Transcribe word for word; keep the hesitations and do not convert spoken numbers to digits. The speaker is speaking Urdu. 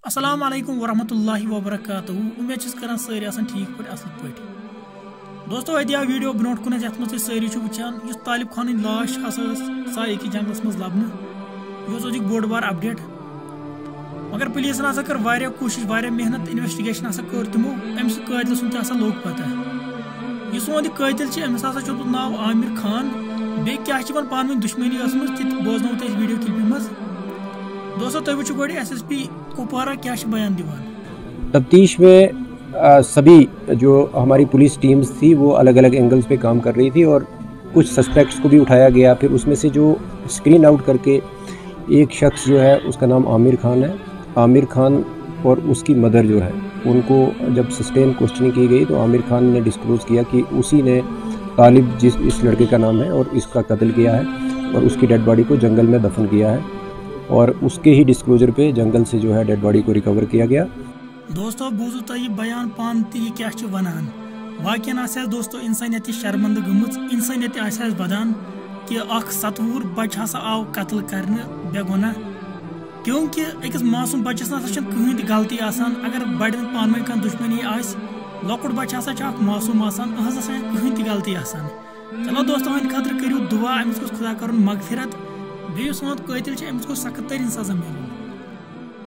السلام علیکم ورحمۃ اللہ وبرکاتہ امید کران ساری آسان ٹھیک پہ اصل پہ دوستو اتیا ویڈیو برو کن یت مز ساری وچان اس طالب خان لاش ہسا سا اکی جنگلس مز لبنہ یہ بوڑ بار اپڈیٹ مگر پولیسن ہسا کر واریاہ کوشش واریاہ محنت انویسٹیگیشن ہسا کر تمو امس قاتل سن تہ لوگ پتہ یہ سون قاتل امس ہسا چھُ ناو عامر خان بی کیا پان ون دشمنی ٲسمٕژ تہِ بوزنو تہ ویڈیو کلپہِ مز دوستو تُہۍ وٕچھِو گۄڈٕ ایس ایس پی کپوارہ کیا بیان دیوان تفتیش میں آ, سبھی جو ہماری پولیس ٹیمز تھی وہ الگ الگ اینگلز پہ کام کر رہی تھی اور کچھ سسپیکٹس کو بھی اٹھایا گیا. پھر اس میں سے جو اسکرین آؤٹ کر کے ایک شخص جو ہے اس کا نام عامر خان ہے. عامر خان اور اس کی مدر جو ہے ان کو جب سسٹین کوشچننگ کی گئی تو عامر خان نے ڈسکلوز کیا کہ اسی نے طالب جس اس لڑکے کا نام ہے اور اس کا قتل کیا ہے اور اس کی ڈیڈ باڈی کو جنگل میں دفن کیا ہے اور اس کے ہی ڈسکلوجر پہ جنگل سے جو ہے ڈیڈ باڈی کو ریکور کیا گیا. دوستو بوزو تہ یہ بیان پان تہ یہ کیا ونان واقعی آسہ دوستو انسانیت شرمندہ گمت انسانیت آسہ ودان کہ اخ ستوور بچہ ہسا آو قتل کرنے بے گناہ کیونکہ اکس معصوم بچس نسا کہین تہ غلطی آسان اگر بڑن پان ون کان دشمنی آس لۄکُٹ بچہ ہسا اخ معصوم آسان اہس ہسا کہین تہ غلطی آسان. چلو دوستو وۄنۍ خٲطرٕ کٔرِو دعا أمِس گوٚژھ خدا کرُن مغفرت بیٚیہِ یُس سون قٲتِل چھُ أمِس گوٚژھ سخت ترین سزا مِلُن.